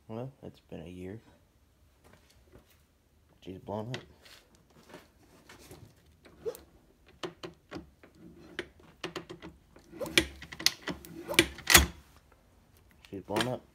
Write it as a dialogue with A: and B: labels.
A: Well, it's been a year. She's blown up. She's blown up.